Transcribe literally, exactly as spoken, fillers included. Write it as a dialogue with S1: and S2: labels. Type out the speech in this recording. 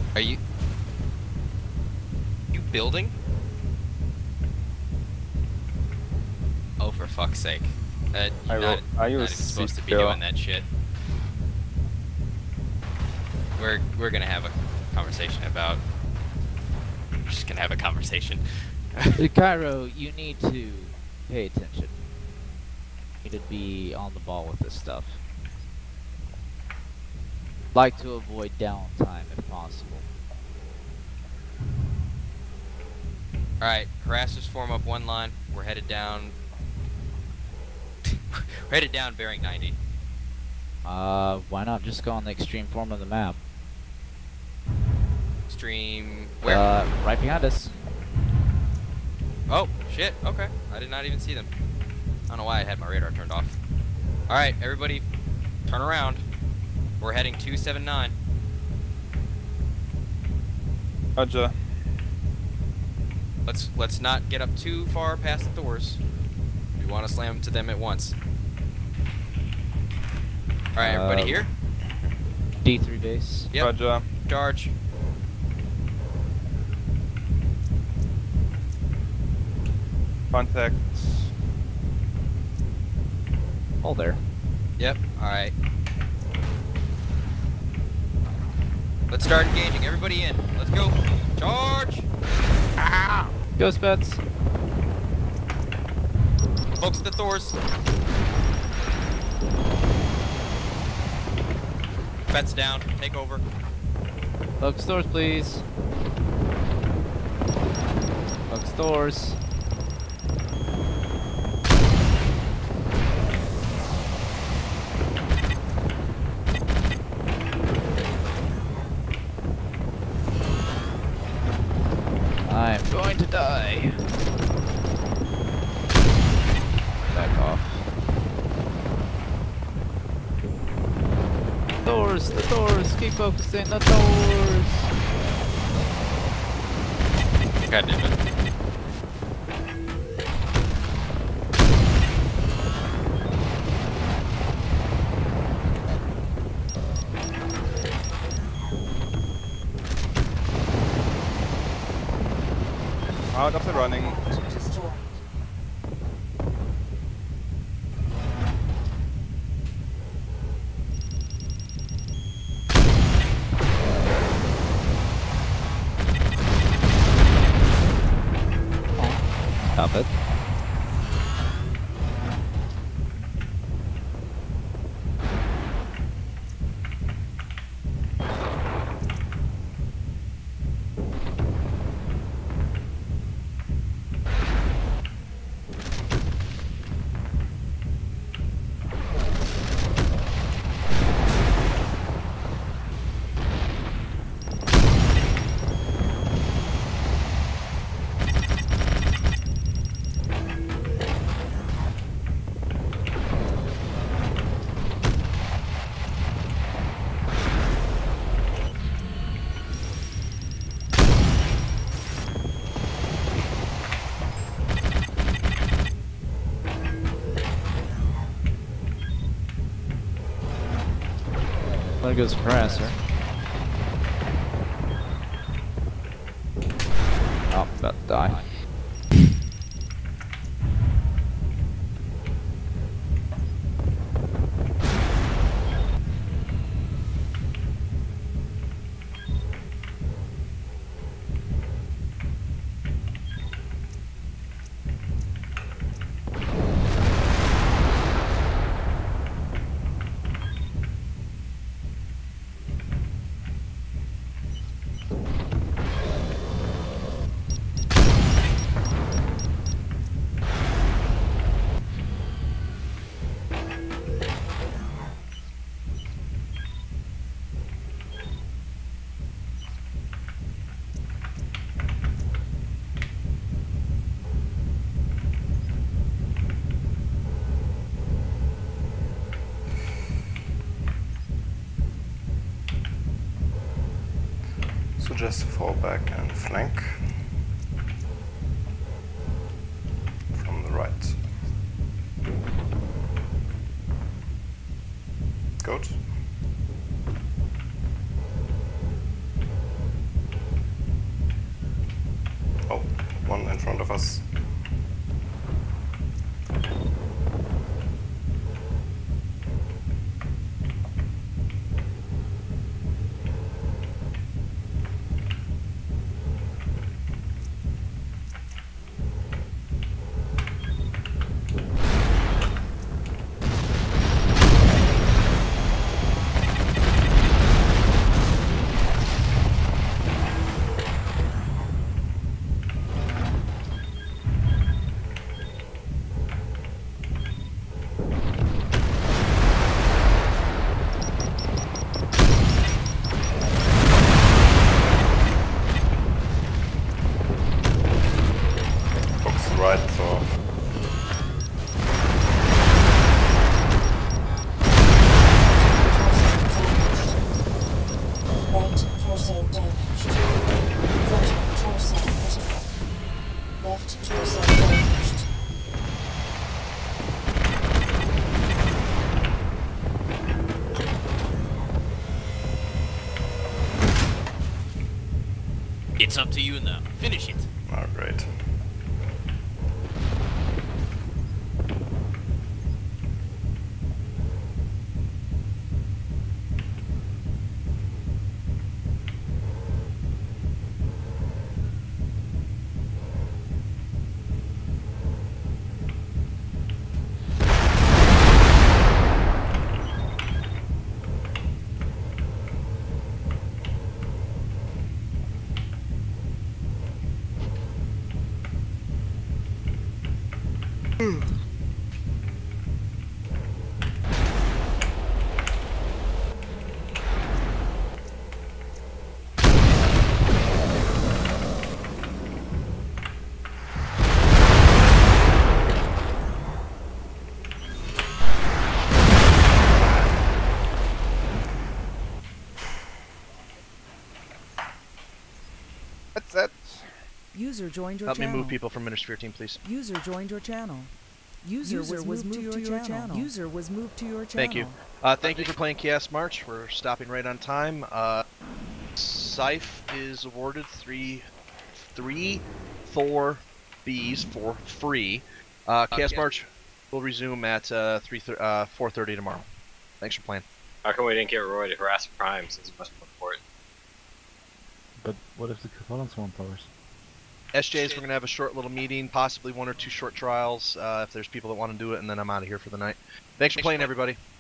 S1: Are you... You building? Oh, for fuck's sake. Uh, you're
S2: I
S1: not,
S2: will, are you
S1: not even supposed to be
S2: still?
S1: doing that shit. We're, we're gonna have a conversation about... We're just gonna have a conversation.
S3: Cairo, you need to pay attention. You need to be on the ball with this stuff. Like to avoid downtime if possible.
S1: Alright, harassers form up one line. We're headed down... We're headed down bearing ninety.
S3: Uh, why not just go on the extreme form of the map?
S1: Stream... Where?
S3: Uh, right behind us.
S1: Oh, shit, okay. I did not even see them. I don't know why I had my radar turned off. Alright, everybody, turn around. We're heading two seven nine.
S2: Roger.
S1: Let's let's not get up too far past the doors. We want to slam to them at once. Alright, everybody
S3: Uh,
S1: here?
S3: D three base.
S1: Yep.
S2: Roger.
S1: Charge.
S2: Contact.
S3: All there.
S1: Yep, alright. Let's start engaging. Everybody in. Let's go. Charge! Ah!
S3: Ghost bets.
S1: Folks at the Thors. Bets down. Take over.
S3: Focus doors, please. Focus doors. I'm going to die. Back off. Doors, the doors, keep focusing, the doors.
S1: God damn it.
S2: Out of the running.
S3: Stop it. There goes Harasser. Oh, I'm about to die.
S4: Just fall back and flank from the right. Good. of us. Right, so
S5: Right torso damaged. Front torso critical. Left torso damaged.
S1: It's up to you now. Finish it.
S4: oh, great.
S2: That's it.
S6: User joined your
S7: Help
S6: channel.
S7: me move people from Ministry team, please.
S6: User joined your channel. User, User was, moved, moved to, your, to your channel. channel. User was moved to your channel.
S7: Thank you. Uh, thank you for playing Chaos March. We're stopping right on time. Uh, Scythe is awarded three, three, four Bs for free. Uh, Chaos March will resume at uh, three, uh, four thirty tomorrow. Thanks for playing.
S8: How come we didn't get Roy to harass Prime since he must report?
S9: But what if the Catalans want ours?
S7: S Js, we're going to have a short little meeting, possibly one or two short trials, uh, if there's people that want to do it, and then I'm out of here for the night. Thanks for playing, everybody.